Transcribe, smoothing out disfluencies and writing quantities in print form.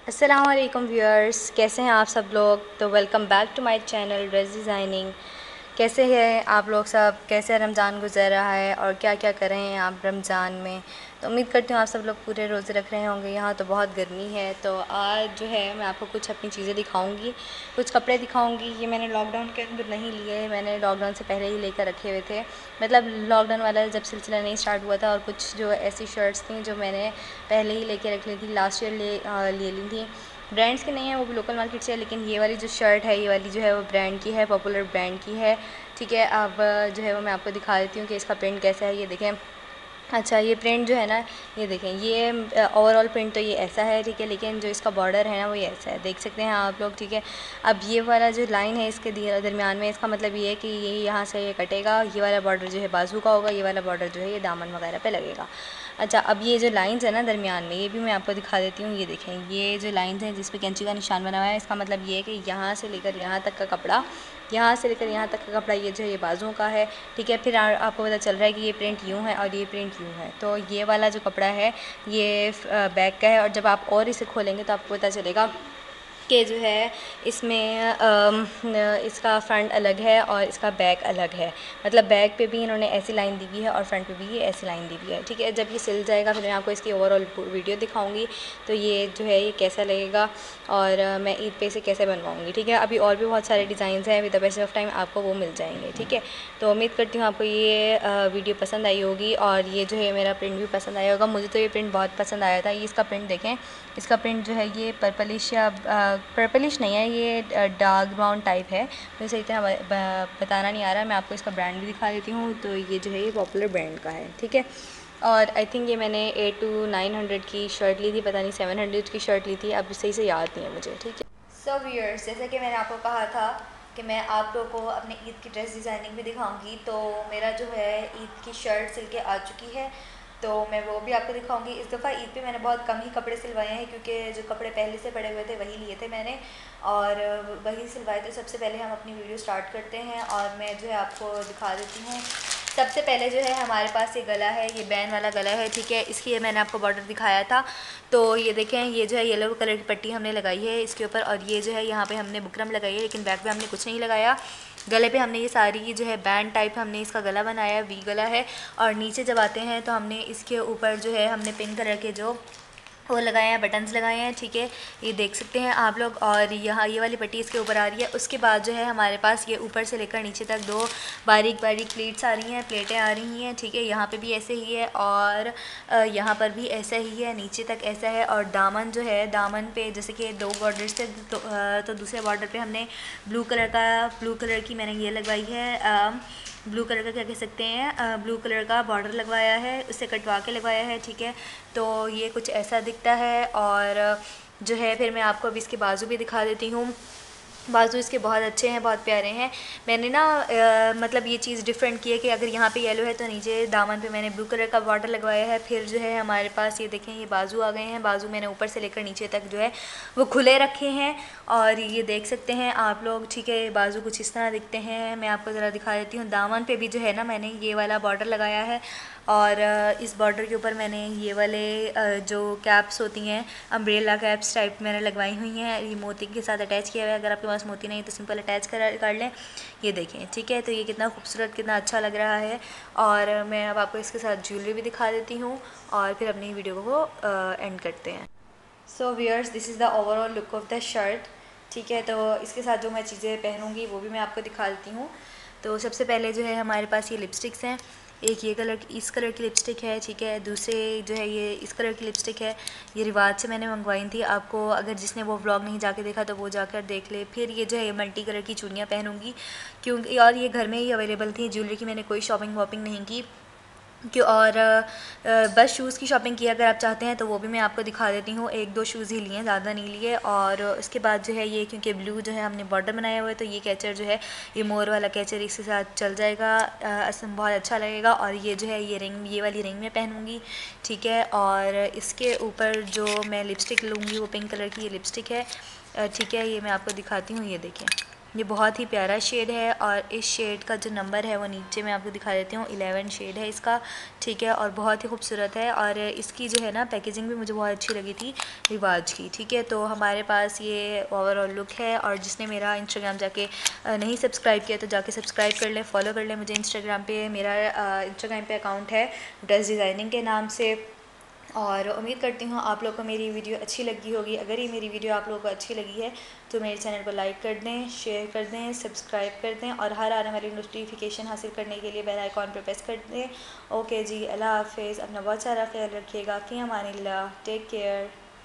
अस्सलामुअलैकुम व्यूअर्स, कैसे हैं आप सब लोग। तो welcome back to my channel dress designing. कैसे हैं आप लोग सब, कैसे रमज़ान गुजर रहा है और क्या क्या कर रहे हैं आप रमज़ान में। तो उम्मीद करती हूँ आप सब लोग पूरे रोज़े रख रहे होंगे। यहाँ तो बहुत गर्मी है, तो आज जो है मैं आपको कुछ अपनी चीज़ें दिखाऊंगी, कुछ कपड़े दिखाऊंगी। ये मैंने लॉकडाउन के अंदर नहीं लिए, मैंने लॉकडाउन से पहले ही लेकर रखे हुए थे। मतलब लॉकडाउन वाला जब सिलसिला नहीं स्टार्ट हुआ था, और कुछ जो ऐसी शर्ट्स थी जो मैंने पहले ही लेके रख ली थी, लास्ट ईयर ले ली थी। ब्रांड्स की नहीं है, वो भी लोकल मार्केट से है, लेकिन ये वाली जो शर्ट है, ये वाली जो है वो ब्रांड की है, पॉपुलर ब्रांड की है। ठीक है, अब जो है वो मैं आपको दिखा देती हूँ कि इसका प्रिंट कैसा है। ये देखें। अच्छा, ये प्रिंट जो है ना, ये देखें, ये ओवरऑल प्रिंट तो ये ऐसा है, ठीक है, लेकिन जो इसका बॉर्डर है ना वो ये ऐसा है, देख सकते हैं आप लोग। ठीक है, अब ये वाला जो लाइन है इसके दरमियान में, इसका मतलब ये है कि ये यहाँ से ये कटेगा, ये वाला बॉर्डर जो है बाजू का होगा, ये वाला बॉर्डर जो है ये दामन वगैरह पे लगेगा। अच्छा, अब ये जो लाइंस है ना दरमियान में, ये भी मैं आपको दिखा देती हूँ। ये देखें, ये जो लाइंस हैं जिस पे कैंची का निशान बना हुआ है, इसका मतलब ये है कि यहाँ से लेकर यहाँ तक का कपड़ा, यहाँ से लेकर यहाँ तक का कपड़ा ये जो है ये बाजुओं का है। ठीक है, फिर आपको पता चल रहा है कि ये प्रिंट यूँ है और ये प्रिंट यूँ है। तो ये वाला जो कपड़ा है ये बैक का है, और जब आप और इसे खोलेंगे तो आपको पता चलेगा कि जो है इसमें इसका फ्रंट अलग है और इसका बैक अलग है। मतलब बैक पे भी इन्होंने ऐसी लाइन दी हुई है और फ्रंट पे भी ये ऐसी लाइन दी हुई है। ठीक है, जब ये सिल जाएगा फिर मैं आपको इसकी ओवरऑल वीडियो दिखाऊंगी, तो ये जो है ये कैसा लगेगा और मैं ईद पे इसे कैसे बनवाऊंगी। ठीक है, अभी और भी बहुत सारे डिज़ाइन हैं, with the best of time आपको वो मिल जाएंगे। ठीक है, तो उम्मीद करती हूँ आपको ये वीडियो पसंद आई होगी और ये जो है मेरा प्रिंट भी पसंद आया होगा। मुझे तो ये प्रिंट बहुत पसंद आया था। ये इसका प्रिंट देखें, इसका प्रिंट जो है ये पर्पलिश या पर्पलिश नहीं है, ये डार्क ब्राउन टाइप है। मुझे सही तरह बताना नहीं आ रहा। मैं आपको इसका ब्रांड भी दिखा देती हूँ। तो ये जो है ये पॉपुलर ब्रांड का है। ठीक है, और आई थिंक ये मैंने 8 to 900 की शर्ट ली थी, पता नहीं 700 की शर्ट ली थी, अब सही से याद नहीं है मुझे। ठीक है, सो व्यूअर्स, जैसे कि मैंने आपको कहा था कि मैं आप लोगों को अपने ईद की ड्रेस डिज़ाइनिंग भी दिखाऊंगी, तो मेरा जो है ईद की शर्ट सिल के आ चुकी है, तो मैं वो भी आपको दिखाऊंगी। इस दफ़ा ईद पे मैंने बहुत कम ही कपड़े सिलवाए हैं, क्योंकि जो कपड़े पहले से पड़े हुए थे वही लिए थे मैंने और वही सिलवाए थे। सबसे पहले हम अपनी वीडियो स्टार्ट करते हैं और मैं जो है आपको दिखा देती हूँ। सबसे पहले जो है हमारे पास ये गला है, ये बैन वाला गला है। ठीक है, इसकी ये मैंने आपको बॉर्डर दिखाया था। तो ये देखें, ये जो है येलो कलर की पट्टी हमने लगाई है इसके ऊपर, और ये जो है यहाँ पे हमने बुकरम लगाई है, लेकिन बैक पे हमने कुछ नहीं लगाया। गले पे हमने ये सारी जो है बैंड टाइप हमने इसका गला बनाया, वी गला है। और नीचे जब आते हैं तो हमने इसके ऊपर जो है हमने पिंक कलर के जो वो लगाए हैं, बटन्स लगाए हैं। ठीक है, ये देख सकते हैं आप लोग, और यहाँ ये वाली पट्टी इसके ऊपर आ रही है। उसके बाद जो है हमारे पास ये ऊपर से लेकर नीचे तक दो बारीक बारीक प्लेट्स आ रही हैं, प्लेटें आ रही हैं। ठीक है, यहाँ पे भी ऐसे ही है और यहाँ पर भी ऐसा ही है, नीचे तक ऐसा है। और दामन जो है, दामन पे जैसे कि दो बॉर्डर्स थे, तो दूसरे बॉर्डर पे हमने ब्लू कलर की मैंने ये लगवाई है, ब्लू कलर का क्या कह सकते हैं, ब्लू कलर का बॉर्डर लगवाया है, उससे कटवा के लगवाया है। ठीक है, तो ये कुछ ऐसा दिखता है। और जो है फिर मैं आपको अभी इसके बाजू भी दिखा देती हूँ। बाजू इसके बहुत अच्छे हैं, बहुत प्यारे हैं। मैंने ना मतलब ये चीज़ डिफरेंट की है कि अगर यहाँ पे येलो है तो नीचे दामन पे मैंने ब्लू कलर का बॉर्डर लगवाया है। फिर जो है हमारे पास ये देखें, ये बाजू आ गए हैं। बाजू मैंने ऊपर से लेकर नीचे तक जो है वो खुले रखे हैं, और ये देख सकते हैं आप लोग। ठीक है, बाजू कुछ इस तरह दिखते हैं। मैं आपको ज़रा दिखा देती हूँ। दामन पे भी जो है ना मैंने ये वाला बॉर्डर लगाया है, और इस बॉर्डर के ऊपर मैंने ये वाले जो कैप्स होती हैं, अम्ब्रेला कैप्स टाइप मैंने लगवाई हुई हैं। ये मोती के साथ अटैच किया हुआ है, अगर आपके पास मोती नहीं तो सिंपल अटैच कर लें। ये देखें, ठीक है, तो ये कितना खूबसूरत, कितना अच्छा लग रहा है। और मैं अब आपको इसके साथ ज्वेलरी भी दिखा देती हूँ और फिर अपनी वीडियो को एंड करते हैं। So viewers, this is the overall look of the shirt. ठीक है, तो इसके साथ जो मैं चीज़ें पहनूँगी वो भी मैं आपको दिखा देती हूँ। तो सबसे पहले जो है हमारे पास ये लिपस्टिक्स हैं। एक ये कलर इस कलर की लिपस्टिक है। ठीक है, दूसरे जो है ये इस कलर की लिपस्टिक है। ये रिवाज से मैंने मंगवाई थी। आपको अगर जिसने वो व्लॉग नहीं जाके देखा तो वो जाकर देख ले। फिर ये जो है ये मल्टी कलर की चूड़ियाँ पहनूँगी, क्योंकि और ये घर में ही अवेलेबल थी। ज्वेलरी की मैंने कोई शॉपिंग वॉपिंग नहीं की क्यों, और बस शूज़ की शॉपिंग की अगर आप चाहते हैं तो वो भी मैं आपको दिखा देती हूँ। एक दो शूज़ ही लिए, ज़्यादा नहीं लिए। और उसके बाद जो है ये, क्योंकि ब्लू जो है हमने बॉर्डर बनाया हुआ है, तो ये कैचर जो है ये मोर वाला कैचर इसके साथ चल जाएगा, बहुत अच्छा लगेगा। और ये जो है ये रिंग, ये वाली रिंग में पहनूँगी। ठीक है, और इसके ऊपर जो मैं लिपस्टिक लूँगी वो पिंक कलर की ये लिपस्टिक है। ठीक है, ये मैं आपको दिखाती हूँ। ये देखें, ये बहुत ही प्यारा शेड है और इस शेड का जो नंबर है वो नीचे मैं आपको दिखा देती हूँ, 11 शेड है इसका, ठीक है। और बहुत ही खूबसूरत है और इसकी जो है ना पैकेजिंग भी मुझे बहुत अच्छी लगी थी रिवाज की, ठीक है। तो हमारे पास ये ओवरऑल लुक है और जिसने मेरा इंस्टाग्राम जाके नहीं सब्सक्राइब किया तो जाके सब्सक्राइब कर लें, फॉलो कर लें मुझे इंस्टाग्राम पे। मेरा इंस्टाग्राम पे अकाउंट है ड्रेस डिज़ाइनिंग के नाम से। और उम्मीद करती हूँ आप लोग को मेरी वीडियो अच्छी लगी होगी। अगर ये मेरी वीडियो आप लोगों को अच्छी लगी है तो मेरे चैनल को लाइक कर दें, शेयर कर दें, सब्सक्राइब कर दें और हर आने वाली नोटिफिकेशन हासिल करने के लिए बेल आइकॉन पर प्रेस कर दें। ओके जी, अल्लाह हाफिज़। अपना बहुत सारा ख्याल रखिएगा। फ़ी अमानिल्लाह, टेक केयर।